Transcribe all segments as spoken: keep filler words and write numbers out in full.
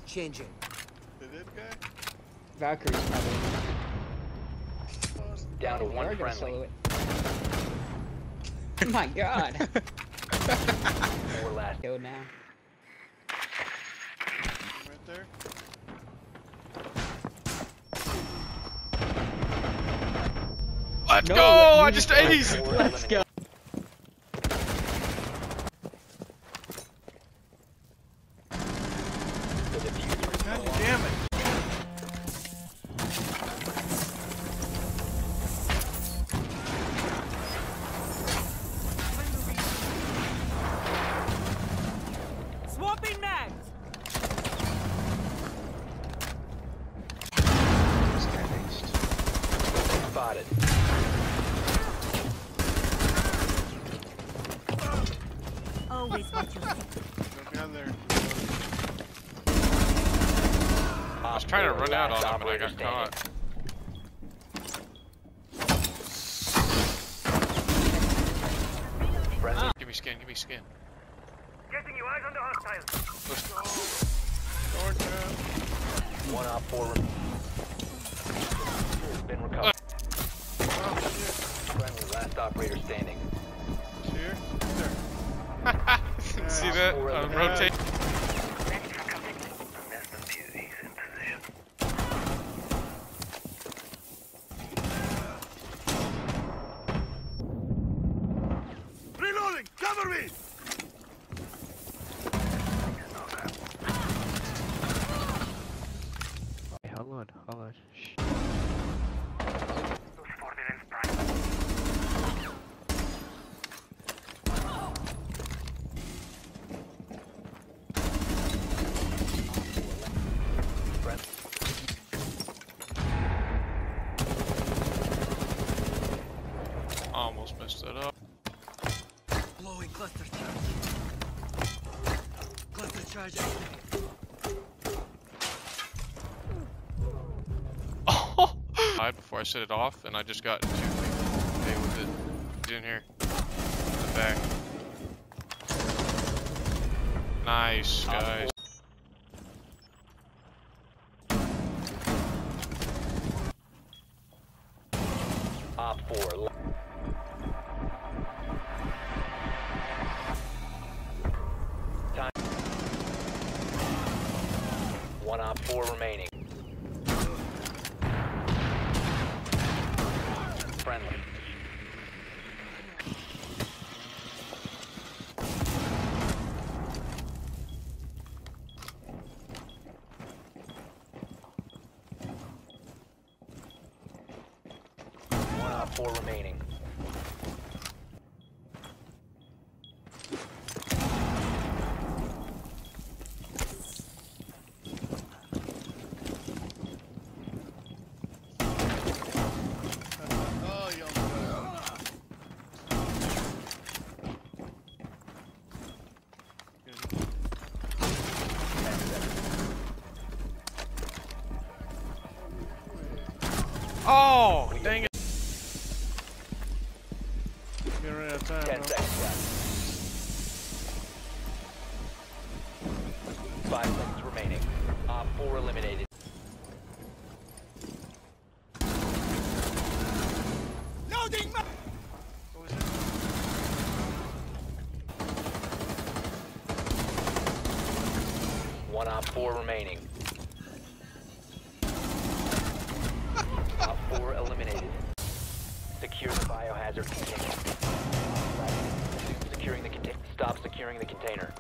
Changing. Did it, guy? Valkyrie's probably Down to oh, one we're gonna friendly. solo it. Oh my god. Four last. Go now. Right there. Let's No, go! you I just just- aced! Let's go. The diffuser is God no longer- damn it. Swapping mags. Spotted. Always watch your Go down there. I was trying to run out on him, but I got caught. Friendly. Give me skin, give me skin. Getting you eyes on the hostile. Let's go. Sword down. One op four. rem- Has been recovered. Oh, shit. Friendly. Last operator standing. Here? There. See that? I'm rotating. Reloading! Cover me! Hold on, hold on. Shh. Friend. Almost messed it up. Blowing cluster charge. Cluster charge activated. Oh! I before I set it off, and I just got too okay with it. Get in here. In the back. Nice, guys. Op four. le- Time. One op four remaining. Friendly. One op four remaining. Oh, you almost got Oh, dang it. it. Get rid of time, Ten bro. seconds left. Five seconds remaining. Op four eliminated. Loading mag. What was it? One op four remaining. Op four eliminated. Secure the biohazard container. Securing the container. Stop securing the container.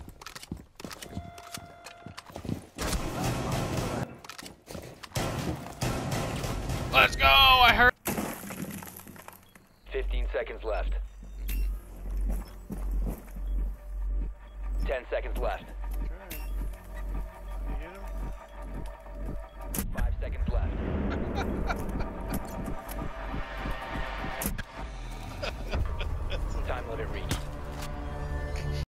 Let's go! I heard. Fifteen seconds left. Ten seconds left.